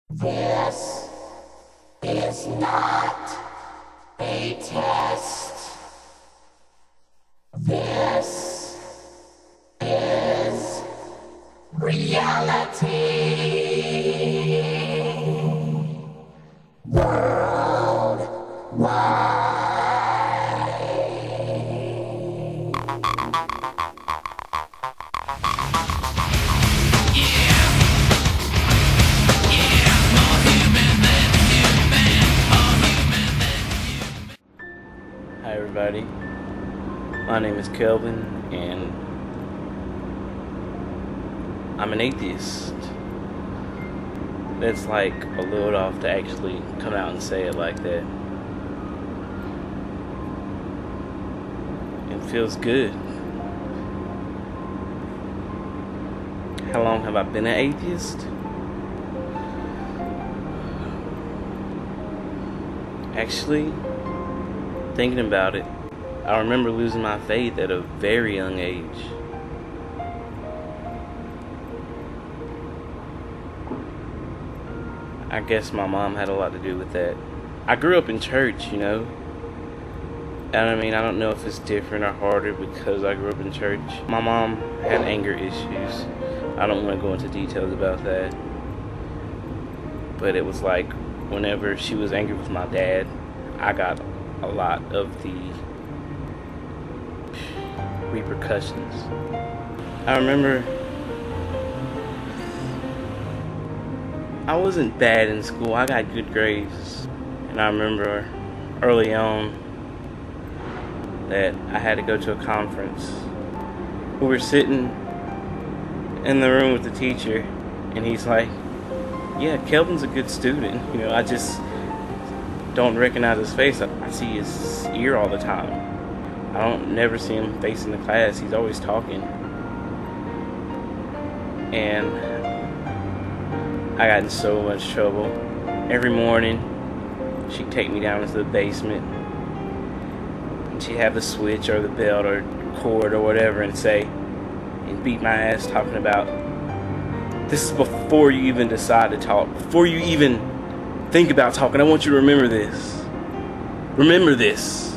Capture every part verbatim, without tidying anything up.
This is not a test. This is reality. Worldwide. Hi everybody, my name is Kelvin and I'm an atheist. That's like a little off to actually come out and say it like that. It feels good. How long have I been an atheist? Actually, thinking about it, I remember losing my faith at a very young age. I guess my mom had a lot to do with that. I grew up in church, you know. And I mean, I don't know if it's different or harder because I grew up in church. My mom had anger issues. I don't want to go into details about that. But it was like, whenever she was angry with my dad, I got a lot of the repercussions. I remember I wasn't bad in school. I got good grades. And I remember early on that I had to go to a conference. We were sitting in the room with the teacher and he's like, yeah, Kelvin's a good student. You know, I just don't recognize his face. I see his ear all the time. I don't never see him facing the class. He's always talking. And I got in so much trouble. Every morning, she'd take me down into the basement. And she'd have the switch or the belt or cord or whatever and say, and beat my ass talking about, this is before you even decide to talk. Before you even think about talking, I want you to remember this. Remember this.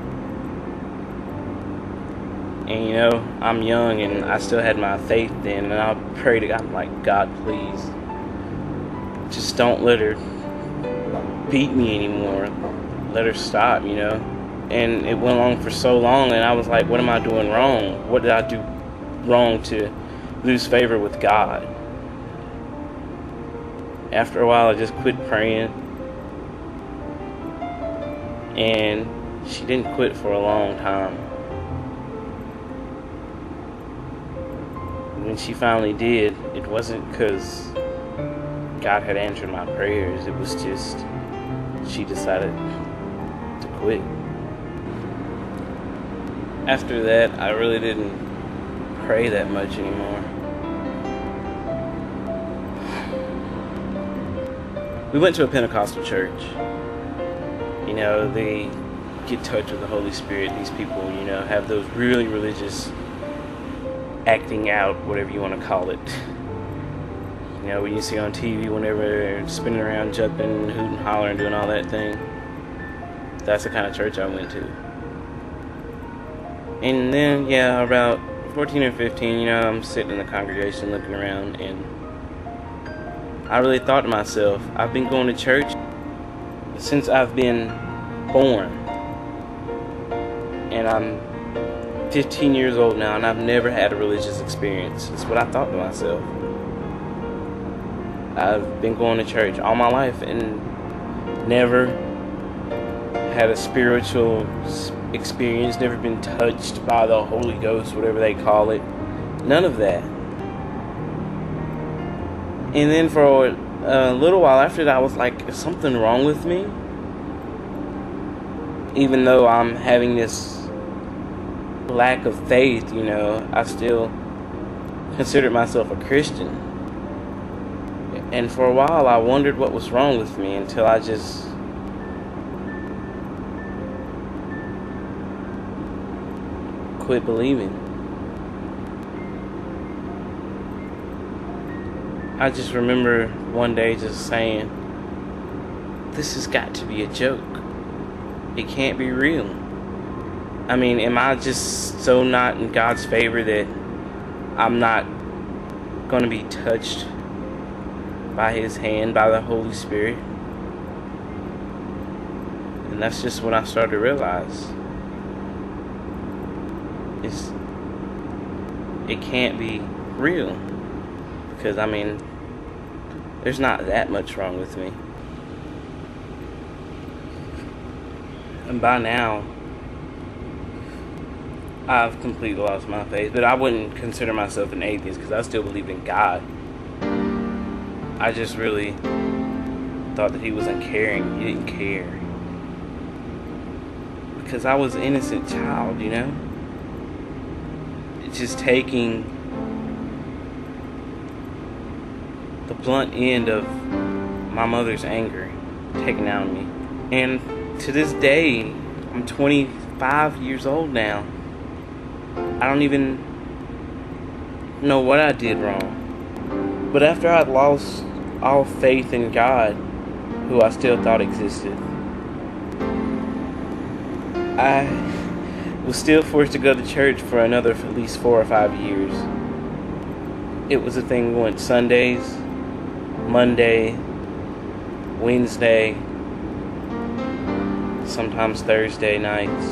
And you know, I'm young and I still had my faith then, and I prayed to God, I'm like, God, please, just don't let her beat me anymore. Let her stop, you know. And it went on for so long, and I was like, what am I doing wrong? What did I do wrong to lose favor with God? After a while, I just quit praying. And she didn't quit for a long time. When she finally did, it wasn't because God had answered my prayers. It was just she decided to quit. After that, I really didn't pray that much anymore. We went to a Pentecostal church. You know, they get in touch with the Holy Spirit. These people, you know, have those really religious acting out, whatever you want to call it. You know, when you see on T V whenever they're spinning around, jumping, hooting, hollering, doing all that thing. That's the kind of church I went to. And then, yeah, about fourteen or fifteen, you know, I'm sitting in the congregation looking around, and I really thought to myself, I've been going to church since I've been born. And I'm fifteen years old now, and I've never had a religious experience. That's what I thought to myself. I've been going to church all my life and never had a spiritual experience, never been touched by the Holy Ghost, whatever they call it. None of that. And then for a little while after that, I was like, is something wrong with me? Even though I'm having this lack of faith, you know, I still considered myself a Christian. And for a while, I wondered what was wrong with me until I just quit believing. I just remember one day just saying, this has got to be a joke. It can't be real. I mean, am I just so not in God's favor that I'm not going to be touched by His hand, by the Holy Spirit? And that's just when I started to realize it's, it can't be real. Because, I mean, there's not that much wrong with me. And by now, I've completely lost my faith. But I wouldn't consider myself an atheist because I still believed in God. I just really thought that He was uncaring. He didn't care. Because I was an innocent child, you know? It's just taking the blunt end of my mother's anger taken out of me. And to this day, I'm twenty-five years old now. I don't even know what I did wrong. But after I'd lost all faith in God, who I still thought existed, I was still forced to go to church for another at least four or five years. It was a thing we went Sundays, Monday, Wednesday, sometimes Thursday nights.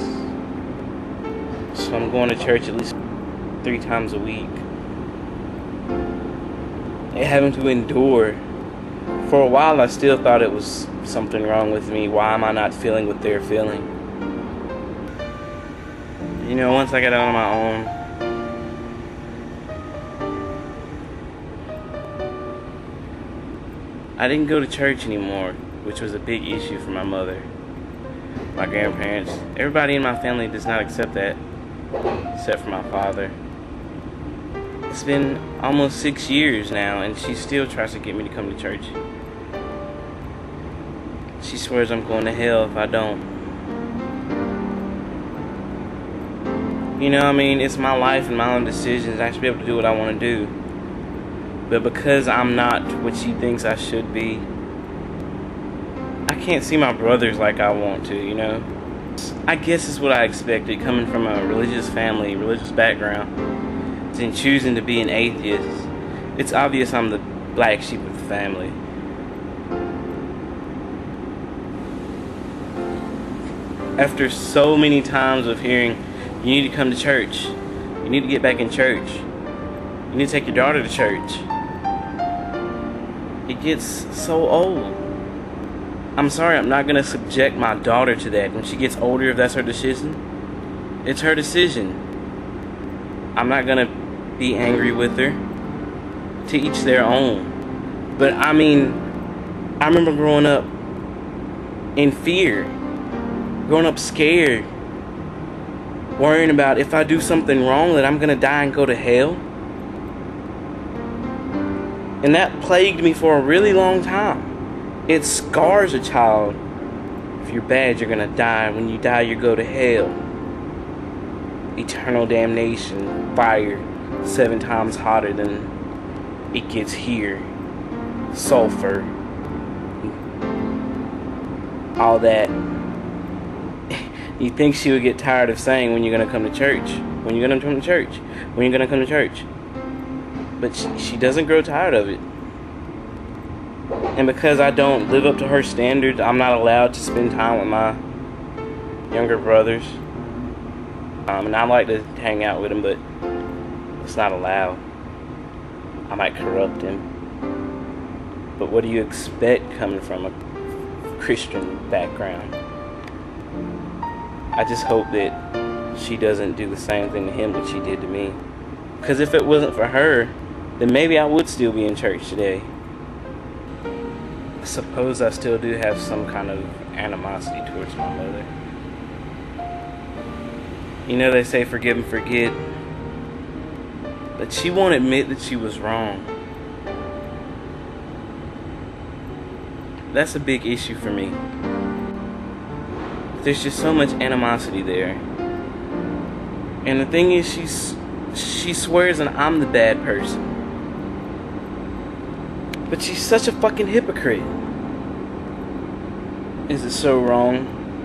So I'm going to church at least three times a week. And having to endure. For a while I still thought it was something wrong with me. Why am I not feeling what they're feeling? You know, once I got out on my own, I didn't go to church anymore, which was a big issue for my mother, my grandparents. Everybody in my family does not accept that, except for my father. It's been almost six years now, and she still tries to get me to come to church. She swears I'm going to hell if I don't. You know, I mean, it's my life and my own decisions. I should be able to do what I want to do. But because I'm not what she thinks I should be, I can't see my brothers like I want to, you know? I guess it's what I expected, coming from a religious family, religious background, and choosing to be an atheist. It's obvious I'm the black sheep of the family. After so many times of hearing, you need to come to church, you need to get back in church, you need to take your daughter to church, it gets so old. I'm sorry, I'm not going to subject my daughter to that. When she gets older, if that's her decision, it's her decision. I'm not going to be angry with her. To each their own. But I mean, I remember growing up in fear, growing up scared, worrying about if I do something wrong that I'm going to die and go to hell. And that plagued me for a really long time. It scars a child. If you're bad, you're going to die. When you die, you go to hell. Eternal damnation. Fire. Seven times hotter than it gets here. Sulfur. All that. You think she would get tired of saying when you're going to come to church. When you're going to come to church. When you're going to come to church. But she, she doesn't grow tired of it. And because I don't live up to her standards, I'm not allowed to spend time with my younger brothers. Um, and I like to hang out with them, but it's not allowed. I might corrupt him. But what do you expect coming from a Christian background? I just hope that she doesn't do the same thing to him that she did to me. Because if it wasn't for her, then maybe I would still be in church today. I suppose I still do have some kind of animosity towards my mother. You know, they say forgive and forget. But she won't admit that she was wrong. That's a big issue for me. There's just so much animosity there. And the thing is, she's, she swears that I'm the bad person. But she's such a fucking hypocrite. Is it so wrong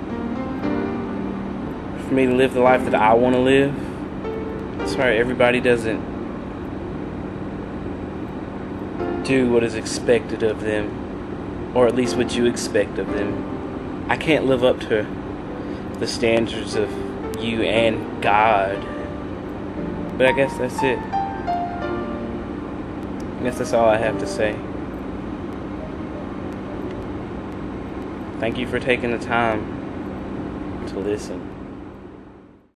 for me to live the life that I want to live? Sorry, everybody doesn't do what is expected of them, or at least what you expect of them. I can't live up to the standards of you and God. But I guess that's it. I guess that's all I have to say. Thank you for taking the time to listen.